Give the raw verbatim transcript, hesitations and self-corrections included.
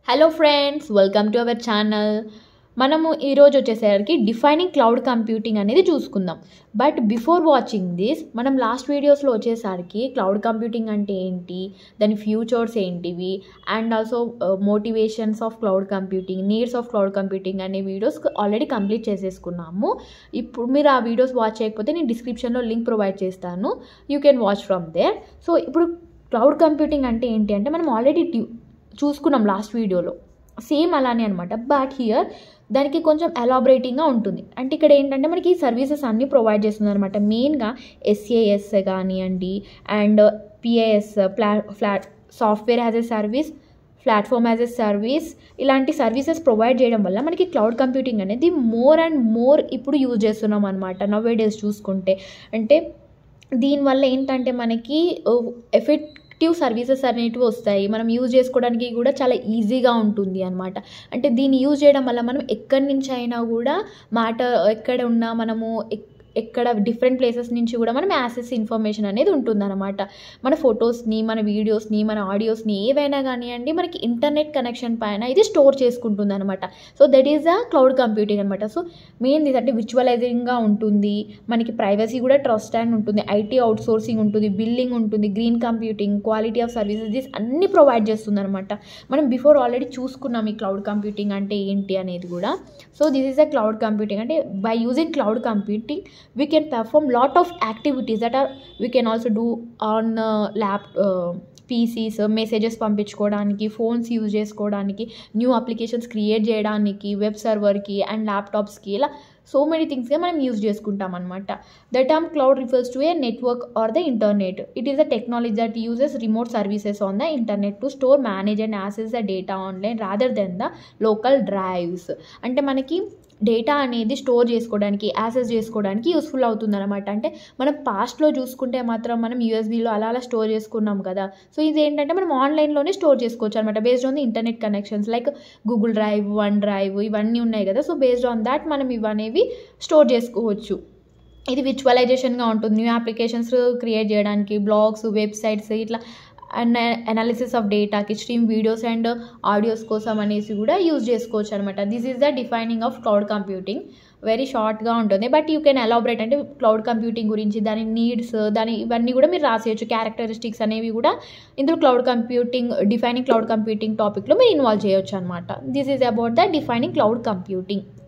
Hello friends, welcome to our channel. మనము ఈరోజు వచ్చేసరికి డిఫైనింగ్ క్లౌడ్ కంప్యూటింగ్ అనేది చూసుకుందాం. బట్ బిఫోర్ వాచింగ్ దిస్, మనం లాస్ట్ వీడియోస్లో వచ్చేసరికి క్లౌడ్ కంప్యూటింగ్ అంటే ఏంటి, దాని ఫ్యూచర్స్ ఏంటివి, and also motivations of cloud computing, needs of cloud computing అనే వీడియోస్ ఆల్రెడీ కంప్లీట్ చేసేసుకున్నాము. ఇప్పుడు మీరు ఆ వీడియోస్ వాచ్ చేయకపోతే నేను డిస్క్రిప్షన్లో లింక్ ప్రొవైడ్ చేస్తాను, you can watch from there. So ఇప్పుడు క్లౌడ్ కంప్యూటింగ్ అంటే ఏంటి అంటే మనం ఆల్రెడీ చూసుకున్నాం లాస్ట్ వీడియోలో, సేమ్ అలానే అనమాట. బట్ హియర్ దానికి కొంచెం ఎలాబరేటింగ్గా ఉంటుంది. అంటే ఇక్కడ ఏంటంటే మనకి సర్వీసెస్ అన్నీ ప్రొవైడ్ చేస్తుంది అనమాట. మెయిన్గా ఎస్ఏఎస్ కానివ్వండి, అండ్ పిఏఎస్ ప్లా ఫ్లాట్ software as a service, platform as a service, ఇలాంటి సర్వీసెస్ ప్రొవైడ్ చేయడం వల్ల మనకి క్లౌడ్ కంప్యూటింగ్ అనేది మోర్ అండ్ మోర్ ఇప్పుడు యూజ్ చేస్తున్నాం అనమాట నవ్ డేస్ చూసుకుంటే. అంటే దీనివల్ల ఏంటంటే మనకి ఎఫెక్ట్ సర్వీసెస్ అనేటివి వస్తాయి, మనం యూజ్ చేసుకోవడానికి కూడా చాలా ఈజీగా ఉంటుంది అనమాట. అంటే దీన్ని యూజ్ చేయడం వల్ల మనం ఎక్కడి నుంచి అయినా కూడా మాట ఎక్కడ ఉన్నా మనము ఎక్కడ డిఫరెంట్ ప్లేసెస్ నుంచి కూడా మనం యాక్సెస్ ఇన్ఫర్మేషన్ అనేది ఉంటుందన్నమాట. మన ఫొటోస్ని, మన వీడియోస్ని, మన ఆడియోస్ని ఏవైనా కానివ్వండి మనకి ఇంటర్నెట్ కనెక్షన్ పైన ఇది స్టోర్ చేసుకుంటుంది అనమాట. So that is the cloud computing అనమాట. సో మెయిన్ ఇది అంటే విజువలైజింగ్గా ఉంటుంది, మనకి ప్రైవసీ కూడా ట్రస్ట్ అండ్ ఉంటుంది, ఐటీ అవుట్ సోర్సింగ్ ఉంటుంది, బిల్లింగ్ ఉంటుంది, green computing, quality of services, this అన్ని ప్రొవైడ్ చేస్తుంది అనమాట. మనం బిఫోర్ ఆల్రెడీ చూసుకున్నాం ఈ క్లౌడ్ కంప్యూటింగ్ అంటే ఏంటి అనేది కూడా. So this is the cloud computing. అంటే by using cloud computing we can perform lot of activities that are we can also do on uh, lap uh, PCs, messages పంపించుకోవడానికి, phones use చేసుకోవడానికి, new applications create చేయడానికి, web సర్వర్కి and ల్యాప్టాప్స్కి, ఇలా so many థింగ్స్గా మనం use చేసుకుంటాం అనమాట. The term cloud refers to a network or the internet. It is a technology that uses remote services on the internet to store, manage and access the data online rather than the local drives. అంటే మనకి data అనేది store చేసుకోవడానికి, access చేసుకోవడానికి useful అవుతుంది అనమాట. అంటే మనం పాస్ట్లో చూసుకుంటే మాత్రం మనం యూఎస్బీలో అలా అలా స్టోర్ చేసుకున్నాం కదా. సో ఇది ఏంటంటే మనం ఆన్లైన్లోనే స్టోర్ చేసుకోవచ్చు అనమాట, based on the internet connections like Google Drive, OneDrive, ఇవన్నీ ఉన్నాయి కదా. సో బేస్డ్ ఆన్ దాట్ మనం ఇవనేవి స్టోర్ చేసుకోవచ్చు. ఇది విజువలైజేషన్గా ఉంటుంది, న్యూ అప్లికేషన్స్ క్రియేట్ చేయడానికి, బ్లాగ్స్, వెబ్సైట్స్, ఇట్లా అండ్ అనాలిసిస్ ఆఫ్ డేటాకి, స్ట్రీమ్ వీడియోస్ అండ్ ఆడియోస్ కోసం అనేసి కూడా యూజ్ చేసుకోవచ్చు అనమాట. This is the defining of cloud computing. Very షార్ట్గా ఉంటుంది, బట్ యూ కెన్ ఎలాబరేట్. అంటే క్లౌడ్ కంప్యూటింగ్ గురించి, దాని నీడ్స్, దాని ఇవన్నీ కూడా మీరు రాసేయచ్చు. క్యారెక్టరిస్టిక్స్ అనేవి కూడా ఇందులో cloud computing, defining cloud computing టాపిక్లో మీరు ఇన్వాల్వ్ చేయొచ్చు అనమాట. This is about the defining cloud computing.